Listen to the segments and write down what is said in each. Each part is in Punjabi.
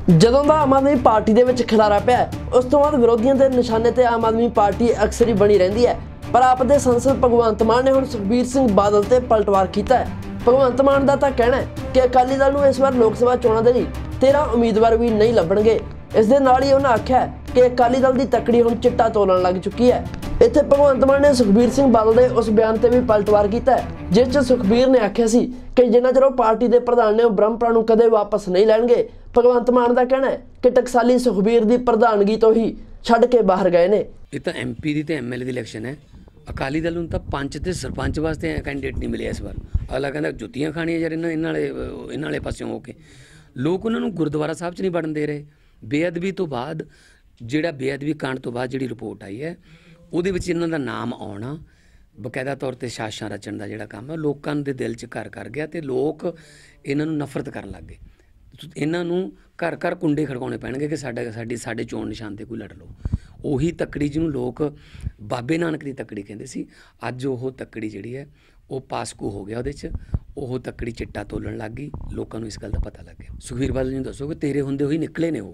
ਜਦੋਂ ਦਾ ਆਮ ਆਦਮੀ ਪਾਰਟੀ ਦੇ ਵਿੱਚ ਖਿਲਾਰਾ ਪਿਆ ਉਸ ਤੋਂ ਬਾਅਦ ਵਿਰੋਧੀਆਂ ਦੇ ਨਿਸ਼ਾਨੇ ਤੇ ਆਮ ਆਦਮੀ ਪਾਰਟੀ ਅਕਸਰ ਹੀ ਬਣੀ ਰਹਿੰਦੀ ਹੈ। ਪਰ ਆਪ ਦੇ ਸੰਸਦ ਭਗਵੰਤ ਮਾਨ ਨੇ ਹੁਣ ਸੁਖਬੀਰ ਸਿੰਘ ਬਾਦਲ ਤੇ ਪਲਟਵਾਰ ਕੀਤਾ ਹੈ। ਭਗਵੰਤ ਮਾਨ ਦਾ ਤਾਂ ਕਹਿਣਾ ਹੈ ਕਿ ਅਕਾਲੀ ਦਲ ਨੂੰ ਇਸ ਵਾਰ ਲੋਕ ਸਭਾ ਚੋਣਾਂ ਦੇ ਲਈ 13 ਉਮੀਦਵਾਰ ਵੀ ਨਹੀਂ ਲੱਭਣਗੇ। ਇਸ ਦੇ ਨਾਲ ਹੀ ਉਹਨਾਂ ਆਖਿਆ ਕਿ ਅਕਾਲੀ ਦਲ ਦੀ ਤਕੜੀ ਹੁਣ ਚਿੱਟਾ ਤੋਲਣ ਲੱਗ ਚੁੱਕੀ ਹੈ। ਇੱਥੇ ਭਗਵੰਤ ਮਾਨ ਨੇ ਸੁਖਬੀਰ ਸਿੰਘ ਬਾਦਲ ਦੇ ਉਸ ਬਿਆਨ ਤੇ ਵੀ ਪਲਟਵਾਰ ਕੀਤਾ ਹੈ ਜਿਸ 'ਚ ਸੁਖਬੀਰ ਨੇ ਆਖਿਆ ਸੀ ਕਿ ਜਿੰਨਾ ਚਿਰ ਉਹ ਪਾਰਟੀ ਦੇ ਪ੍ਰਧਾਨ ਨੇ ਉਹ ਬ੍ਰਹਮਪੁਰਾ ਨੂੰ ਕਦੇ ਵਾਪਸ ਨਹੀਂ ਲੈਣਗੇ। ਭਗਵੰਤ ਮਾਨ ਦਾ ਕਹਿਣਾ ਹੈ ਕਿ ਟਕਸਾਲੀ ਸੁਖਬੀਰ ਦੀ ਪ੍ਰਧਾਨਗੀ ਤੋਂ ਹੀ ਛੱਡ ਕੇ ਬਾਹਰ ਗਏ ਨੇ। ਇਹ ਤਾਂ MP ਦੀ ਤੇ MLA ਦੀ ਇਲੈਕਸ਼ਨ ਹੈ। ਅਕਾਲੀ ਦਲ ਨੂੰ ਤਾਂ ਪੰਚ ਤੇ ਸਰਪੰਚ ਵਾਸਤੇ ਕੈਂਡੀਡੇਟ ਨਹੀਂ ਮਿਲਿਆ ਇਸ ਵਾਰ। ਅਗਲਾ ਕਹਿੰਦਾ ਜੁੱਤੀਆਂ ਖਾਣੀਆਂ ਯਾਰ ਇਹਨਾਂ ਵਾਲੇ ਪਾਸਿਓਂ ਹੋ ਕੇ। ਲੋਕ ਉਹਨਾਂ ਨੂੰ ਗੁਰਦੁਆਰਾ ਸਾਹਿਬ 'ਚ ਨਹੀਂ ਵੜਨ ਦੇ ਰਹੇ। ਬੇਅਦਬੀ ਤੋਂ ਬਾਅਦ ਜਿਹੜਾ ਬੇਅਦਬੀ ਕਾਂਡ ਤੋਂ ਬਾਅਦ ਜਿਹੜੀ ਰਿਪੋਰਟ ਆਈ ਹੈ ਉਹਦੇ ਵਿੱਚ ਇਹਨਾਂ ਦਾ ਨਾਮ ਆਉਣਾ ਬਕਾਇਦਾ ਤੌਰ ਤੇ ਸਾਜ਼ਿਸ਼ਾਂ ਰਚਣ ਦਾ ਜਿਹੜਾ ਕੰਮ ਹੈ ਲੋਕਾਂ ਦੇ ਦਿਲ 'ਚ ਘਰ ਕਰ ਗਿਆ ਤੇ ਲੋਕ ਇਹਨਾਂ ਨੂੰ ਨਫ਼ਰਤ ਕਰਨ ਲੱਗ ਗਏ। ਇਹਨਾਂ ਨੂੰ ਘਰ ਘਰ ਕੁੰਡੇ ਖੜਕਾਉਣੇ ਪੈਣਗੇ ਕਿ ਸਾਡੇ ਚੋਣ ਨਿਸ਼ਾਨ ਤੇ ਕੋਈ ਲੜ ਲਓ। ਉਹੀ ਤੱਕੜੀ ਜਿਹਨੂੰ ਲੋਕ ਬਾਬੇ ਨਾਨਕ ਦੀ ਤੱਕੜੀ ਕਹਿੰਦੇ ਸੀ, ਅੱਜ ਉਹ ਤੱਕੜੀ ਜਿਹੜੀ ਹੈ ਉਹ ਪਾਸਕੂ ਹੋ ਗਿਆ। ਉਹਦੇ 'ਚ ਉਹ ਤੱਕੜੀ ਚਿੱਟਾ ਤੋਲਣ ਲੱਗ ਗਈ। ਲੋਕਾਂ ਨੂੰ ਇਸ ਗੱਲ ਦਾ ਪਤਾ ਲੱਗ ਗਿਆ। ਸੁਖਬੀਰ ਬਾਦਲ ਨੂੰ ਦੱਸੋ ਕਿ ਤੇਰੇ ਹੁੰਦੇ ਹੋਈ ਨਿਕਲੇ ਨੇ, ਉਹ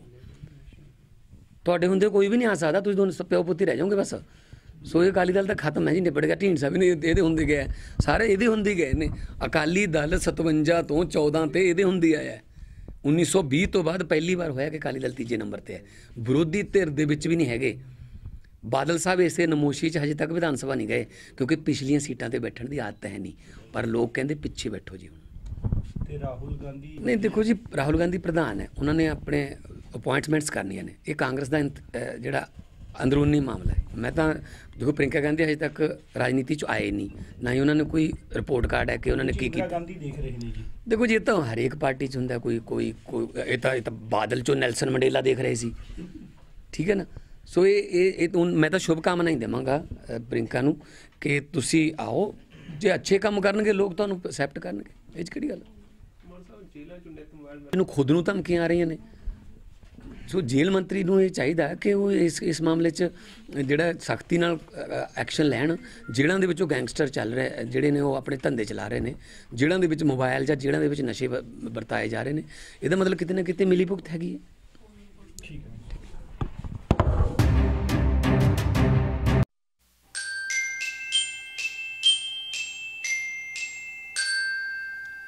ਤੁਹਾਡੇ ਹੁੰਦੇ ਕੋਈ ਵੀ ਨਹੀਂ ਆ ਸਕਦਾ। ਤੁਸੀਂ ਦੋਨੋਂ ਪਿਓ ਪੁੱਤ ਹੀ ਰਹਿ ਜਾਓਗੇ ਬਸ। ਸੋ ਇਹ ਅਕਾਲੀ ਦਲ ਤਾਂ ਖਤਮ ਹੈ ਜੀ, ਨਿਬੜ ਗਿਆ। ਢੀਂਡਸਾ ਵੀ ਨਹੀਂ ਇਹਦੇ ਹੁੰਦੇ ਗਏ, ਸਾਰੇ ਇਹਦੇ ਹੁੰਦੇ ਗਏ ਨੇ। ਅਕਾਲੀ ਦਲ 57 ਤੋਂ 14 ਤੇ ਇਹਦੇ ਹੁੰਦੀ ਆਇਆ। 1920 ਤੋਂ ਬਾਅਦ ਪਹਿਲੀ ਵਾਰ ਹੋਇਆ ਕਿ ਅਕਾਲੀ ਦਲ ਤੀਜੇ ਨੰਬਰ ਤੇ ਹੈ। ਵਿਰੋਧੀ ਧਿਰ ਦੇ ਵਿੱਚ ਵੀ ਨਹੀਂ ਹੈਗੇ। ਬਾਦਲ ਸਾਹਿਬ ਇਸੇ ਨਮੋਸ਼ੀ 'ਚ ਹਜੇ ਤੱਕ ਵਿਧਾਨ ਸਭਾ ਨਹੀਂ ਗਏ ਕਿਉਂਕਿ ਪਿਛਲੀਆਂ ਸੀਟਾਂ ਤੇ ਬੈਠਣ ਦੀ ਆਦਤ ਹੈ ਨਹੀਂ। ਪਰ ਲੋਕ ਕਹਿੰਦੇ ਪਿੱਛੇ ਬੈਠੋ ਜੀ। ਹੁਣ ਤੇ ਰਾਹੁਲ ਗਾਂਧੀ ਨਹੀਂ, ਦੇਖੋ ਜੀ, ਰਾਹੁਲ ਗਾਂਧੀ ਪ੍ਰਧਾਨ ਹੈ, ਉਹਨਾਂ ਨੇ ਆਪਣੇ ਅਪੁਆਇੰਟਮੈਂਟਸ ਕਰਨੀਆਂ ਨੇ। ਇਹ ਕਾਂਗਰਸ ਦਾ ਜਿਹੜਾ ਅੰਦਰੂਨੀ ਮਾਮਲਾ ਹੈ। ਮੈਂ ਤਾਂ ਦੇਖੋ ਪ੍ਰਿੰਕਾ ਗਾਂਧੀ ਹਜੇ ਤੱਕ ਰਾਜਨੀਤੀ 'ਚ ਆਏ ਨਹੀਂ, ਨਾ ਹੀ ਉਹਨਾਂ ਨੇ ਕੋਈ ਰਿਪੋਰਟ ਕਾਰਡ ਹੈ ਕਿ ਉਹਨਾਂ ਨੇ ਕੀ ਕੀਤਾ। ਗਾਂਧੀ ਦੇਖ ਰਹੇ ਨੇ ਜੀ। ਦੇਖੋ ਜੀ, ਇਹ ਤਾਂ ਹਰੇਕ ਪਾਰਟੀ 'ਚ ਹੁੰਦਾ। ਕੋਈ ਇਹ ਤਾਂ ਬਾਦਲ 'ਚੋਂ ਨੈਲਸਨ ਮੰਡੇਲਾ ਦੇਖ ਰਹੇ ਸੀ, ਠੀਕ ਹੈ ਨਾ। ਸੋ ਇਹ ਮੈਂ ਤਾਂ ਸ਼ੁਭ ਕਾਮਨਾ ਹੀ ਦੇਵਾਂਗਾ ਪ੍ਰਿੰਕਾ ਨੂੰ ਕਿ ਤੁਸੀਂ ਆਓ, ਜੇ ਅੱਛੇ ਕੰਮ ਕਰਨਗੇ ਲੋਕ ਤੁਹਾਨੂੰ ਐਕਸੈਪਟ ਕਰਨਗੇ। ਇਹ 'ਚ ਕਿਹੜੀ ਗੱਲ। ਇਹਨੂੰ ਖੁਦ ਨੂੰ ਧਮਕੀਆਂ ਆ ਰਹੀਆਂ ਨੇ। ਸੋ ਜੇਲ੍ਹ ਮੰਤਰੀ ਨੂੰ ਇਹ ਚਾਹੀਦਾ ਕਿ ਉਹ ਇਸ ਮਾਮਲੇ 'ਚ ਜਿਹੜਾ ਸਖਤੀ ਨਾਲ ਐਕਸ਼ਨ ਲੈਣ। ਜੇਲ੍ਹਾਂ ਦੇ ਵਿੱਚੋਂ ਗੈਂਗਸਟਰ ਚੱਲ ਰਹੇ ਜਿਹੜੇ ਨੇ ਉਹ ਆਪਣੇ ਧੰਦੇ ਚਲਾ ਰਹੇ ਨੇ, ਜੇਲ੍ਹਾਂ ਦੇ ਵਿੱਚ ਮੋਬਾਈਲ ਜਾਂ ਜੇਲ੍ਹਾਂ ਦੇ ਵਿੱਚ ਨਸ਼ੇ ਵਰਤਾਏ ਜਾ ਰਹੇ ਨੇ। ਇਹਦਾ ਮਤਲਬ ਕਿਤੇ ਨਾ ਕਿਤੇ ਮਿਲੀ ਭੁਗਤ ਹੈਗੀ ਹੈ। ਠੀਕ ਹੈ।